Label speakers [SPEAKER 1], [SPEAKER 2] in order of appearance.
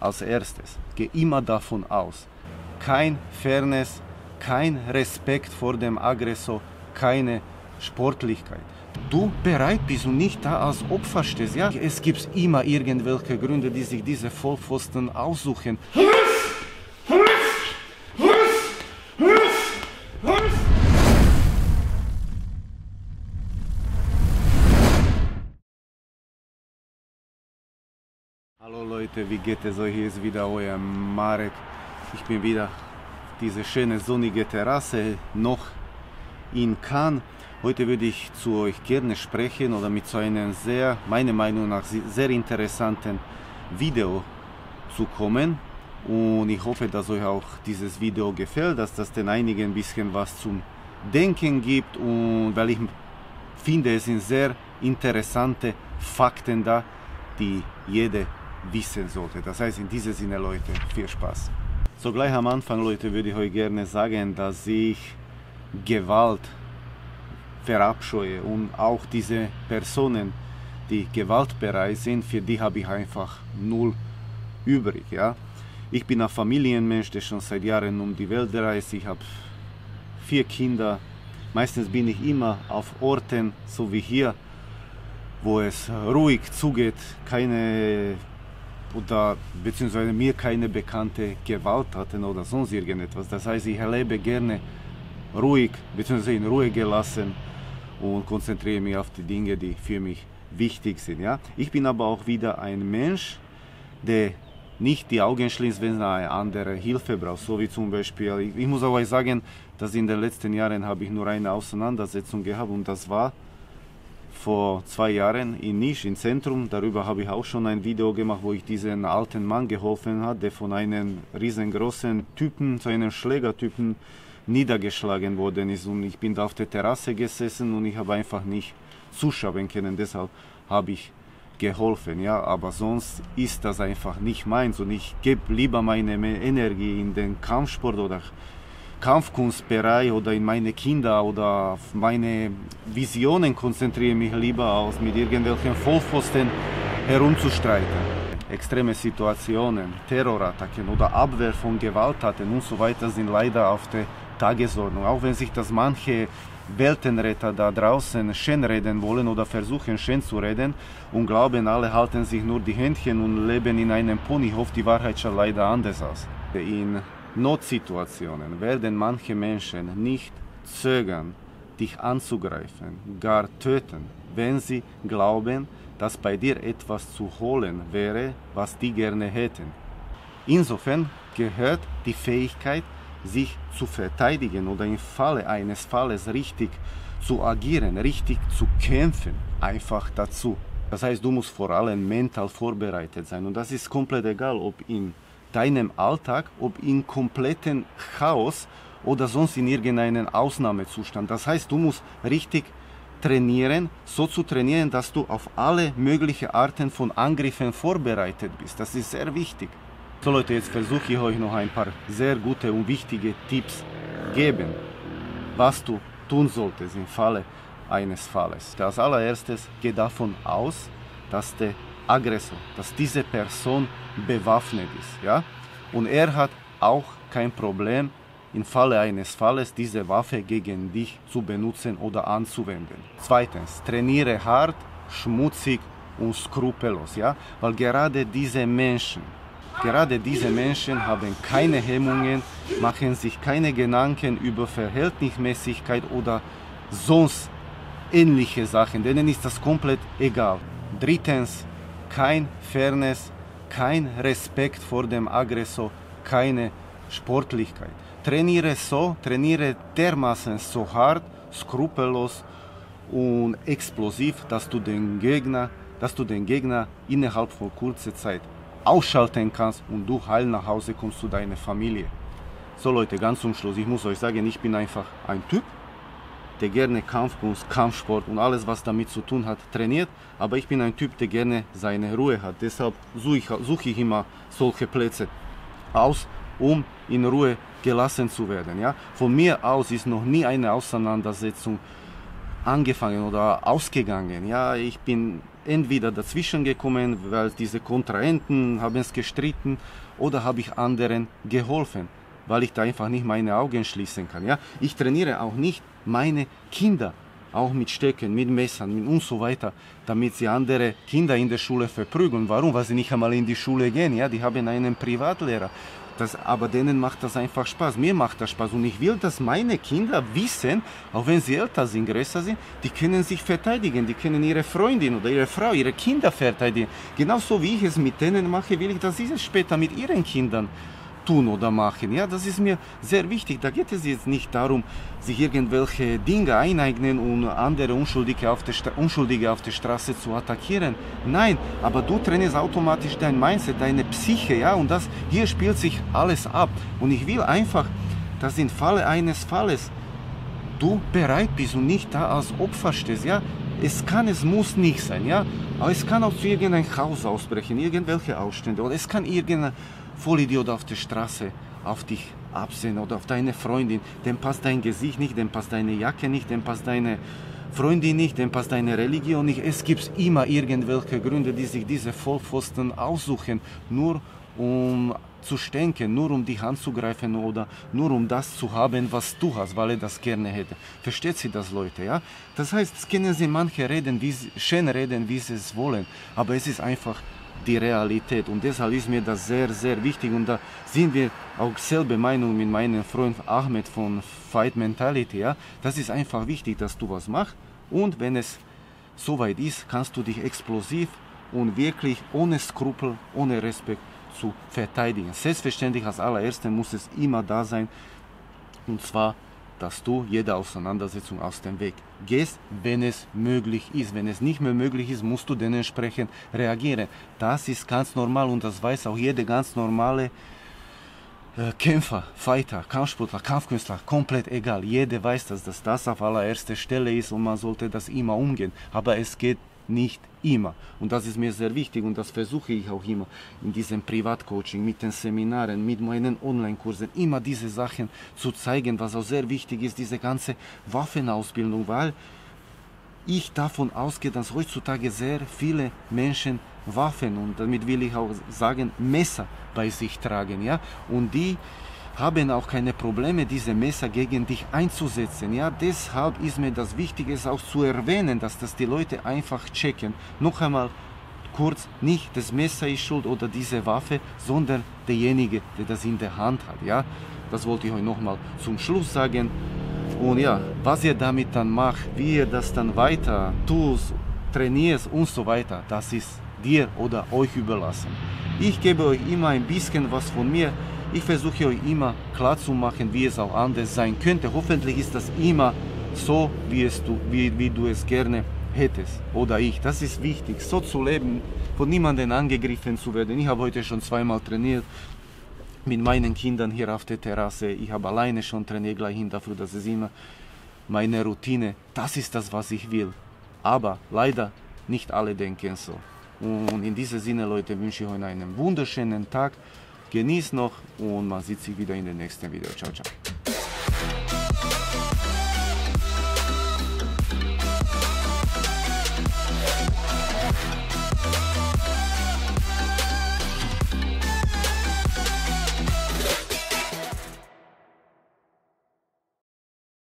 [SPEAKER 1] als erstes, geh immer davon aus, kein Fairness, kein Respekt vor dem Aggressor, keine Sportlichkeit. Du bereit bist und nicht da als Opfer stehst, ja? Es gibt immer irgendwelche Gründe, die sich diese Vollpfosten aussuchen. Hallo Leute, wie geht es euch? Hier ist wieder euer Marek. Ich bin wieder auf diese schöne sonnige Terrasse noch in Cannes. Heute würde ich zu euch gerne sprechen oder mit so einem meiner Meinung nach sehr interessanten Video zu kommen. Und ich hoffe, dass euch auch dieses Video gefällt, dass das den einigen ein bisschen was zum Denken gibt. Und weil ich finde, es sind sehr interessante Fakten da, die jeder wissen sollte. Das heißt, in diesem Sinne, Leute, viel Spaß. So, gleich am Anfang, Leute, würde ich euch gerne sagen, dass ich Gewalt verabscheue und auch diese Personen, die gewaltbereit sind, für die habe ich einfach null übrig. Ja? Ich bin ein Familienmensch, der schon seit Jahren um die Welt reist. Ich habe 4 Kinder. Meistens bin ich immer auf Orten, so wie hier, wo es ruhig zugeht, beziehungsweise mir keine bekannte Gewalttaten oder sonst irgendetwas. Das heißt, ich erlebe gerne ruhig, beziehungsweise in Ruhe gelassen und konzentriere mich auf die Dinge, die für mich wichtig sind. Ja? Ich bin aber auch wieder ein Mensch, der nicht die Augen schließt, wenn er eine andere Hilfe braucht. So wie zum Beispiel, ich muss aber sagen, dass in den letzten Jahren habe ich nur eine Auseinandersetzung gehabt und das war vor 2 Jahren in Nisch, im Zentrum. Darüber habe ich auch schon ein Video gemacht, wo ich diesen alten Mann geholfen habe, der von einem riesengroßen Typen, so einem Schlägertypen, niedergeschlagen worden ist. Und ich bin da auf der Terrasse gesessen und ich habe einfach nicht zuschauen können. Deshalb habe ich geholfen. Ja? Aber sonst ist das einfach nicht meins. Und ich gebe lieber meine Energie in den Kampfsport oder Kampfkunstbereich oder in meine Kinder oder auf meine Visionen konzentriere mich lieber, als mit irgendwelchen Vollpfosten herumzustreiten. Extreme Situationen, Terrorattacken oder Abwehr von Gewalttaten und so weiter sind leider auf der Tagesordnung. Auch wenn sich das manche Weltenretter da draußen schönreden wollen oder versuchen schön zu reden und glauben, alle halten sich nur die Händchen und leben in einem Ponyhof, die Wahrheit schaut leider anders aus. In Notsituationen werden manche Menschen nicht zögern, dich anzugreifen, gar töten, wenn sie glauben, dass bei dir etwas zu holen wäre, was die gerne hätten. Insofern gehört die Fähigkeit, sich zu verteidigen oder im Falle eines Falles richtig zu agieren, richtig zu kämpfen, einfach dazu. Das heißt, du musst vor allem mental vorbereitet sein und das ist komplett egal, ob in deinem Alltag, ob in kompletten Chaos oder sonst in irgendeinem Ausnahmezustand. Das heißt, du musst richtig trainieren, so zu trainieren, dass du auf alle möglichen Arten von Angriffen vorbereitet bist. Das ist sehr wichtig. So Leute, jetzt versuche ich euch noch ein paar sehr gute und wichtige Tipps geben, was du tun solltest im Falle eines Falles. Als allererstes, geh davon aus, dass der Aggressor, dass diese Person bewaffnet ist. Ja? Und er hat auch kein Problem, im Falle eines Falles diese Waffe gegen dich zu benutzen oder anzuwenden. Zweitens, trainiere hart, schmutzig und skrupellos, ja? Weil gerade diese Menschen haben keine Hemmungen, machen sich keine Gedanken über Verhältnismäßigkeit oder sonst ähnliche Sachen, denen ist das komplett egal. Drittens, kein Fairness, kein Respekt vor dem Aggressor, keine Sportlichkeit. Trainiere dermaßen so hart, skrupellos und explosiv, dass du den Gegner innerhalb von kurzer Zeit ausschalten kannst und du heil nach Hause kommst zu deiner Familie. So Leute, ganz zum Schluss, ich muss euch sagen, ich bin einfach ein Typ, der gerne Kampfkunst, Kampfsport und alles, was damit zu tun hat, trainiert. Aber ich bin ein Typ, der gerne seine Ruhe hat. Deshalb suche ich immer solche Plätze aus, um in Ruhe gelassen zu werden. Ja? Von mir aus ist noch nie eine Auseinandersetzung angefangen oder ausgegangen. Ja? Ich bin entweder dazwischen gekommen, weil diese Kontrahenten haben es gestritten, oder habe ich anderen geholfen, weil ich da einfach nicht meine Augen schließen kann. Ja? Ich trainiere auch nicht meine Kinder, auch mit Stöcken, mit Messern und so weiter, damit sie andere Kinder in der Schule verprügeln. Warum? Weil sie nicht einmal in die Schule gehen. Ja? Die haben einen Privatlehrer. Aber denen macht das einfach Spaß. Mir macht das Spaß. Und ich will, dass meine Kinder wissen, auch wenn sie älter sind, größer sind, die können sich verteidigen. Die können ihre Freundin oder ihre Frau, ihre Kinder verteidigen. Genauso wie ich es mit denen mache, will ich, dass sie es später mit ihren Kindern tun oder machen. Ja, das ist mir sehr wichtig. Da geht es jetzt nicht darum, sich irgendwelche Dinge eineignen und andere Unschuldige auf der Straße zu attackieren. Nein, aber du trainierst automatisch dein Mindset, deine Psyche, ja, und hier spielt sich alles ab. Und ich will einfach, dass im Falle eines Falles du bereit bist und nicht da als Opfer stehst, ja. Es muss nicht sein, ja. Aber es kann auch zu irgendeinem Chaos ausbrechen, irgendwelche Ausstände, oder es kann irgendein Vollidiot auf der Straße auf dich absehen oder auf deine Freundin. Dem passt dein Gesicht nicht, dem passt deine Jacke nicht, dem passt deine Freundin nicht, dem passt deine Religion nicht. Es gibt immer irgendwelche Gründe, die sich diese Vollpfosten aussuchen, nur um zu stinken, nur um dich anzugreifen oder nur um das zu haben, was du hast, weil er das gerne hätte. Versteht sie das, Leute? Ja? Das heißt, es können sie manche schön reden, wie sie es wollen, aber es ist einfach die Realität, und deshalb ist mir das sehr, sehr wichtig, und da sind wir auch selbe Meinung mit meinem Freund Ahmed von Fight Mentality. Ja? Das ist einfach wichtig, dass du was machst, und wenn es soweit ist, kannst du dich explosiv und wirklich ohne Skrupel, ohne Respekt zu verteidigen. Selbstverständlich als allererstes muss es immer da sein, und zwar, dass du jede Auseinandersetzung aus dem Weg gehst, wenn es möglich ist. Wenn es nicht mehr möglich ist, musst du dementsprechend reagieren. Das ist ganz normal, und das weiß auch jeder ganz normale Kämpfer, Fighter, Kampfsportler, Kampfkünstler, komplett egal. Jeder weiß, dass das auf allererster Stelle ist, und man sollte das immer umgehen. Aber es geht nicht immer. Und das ist mir sehr wichtig, und das versuche ich auch immer in diesem Privatcoaching, mit den Seminaren, mit meinen Online-Kursen, immer diese Sachen zu zeigen, was auch sehr wichtig ist, diese ganze Waffenausbildung, weil ich davon ausgehe, dass heutzutage sehr viele Menschen Waffen, und damit will ich auch sagen, Messer bei sich tragen, ja, und die haben auch keine Probleme, diese Messer gegen dich einzusetzen. Ja, deshalb ist mir das Wichtige, auch zu erwähnen, dass das die Leute einfach checken. Noch einmal kurz, nicht das Messer ist schuld oder diese Waffe, sondern derjenige, der das in der Hand hat. Ja, das wollte ich euch nochmal zum Schluss sagen. Und ja, was ihr damit dann macht, wie ihr das dann weiter tust, trainierst und so weiter, das ist dir oder euch überlassen. Ich gebe euch immer ein bisschen was von mir. Ich versuche euch immer klar zu machen, wie es auch anders sein könnte. Hoffentlich ist das immer so, wie du es gerne hättest, oder ich. Das ist wichtig, so zu leben, von niemandem angegriffen zu werden. Ich habe heute schon zweimal trainiert mit meinen Kindern hier auf der Terrasse. Ich habe alleine schon trainiert, gleich hin dafür, das ist immer meine Routine. Das ist das, was ich will. Aber leider nicht alle denken so. Und in diesem Sinne, Leute, wünsche ich euch einen wunderschönen Tag. Genießt noch, und man sieht sich wieder in den nächsten Video. Ciao, ciao.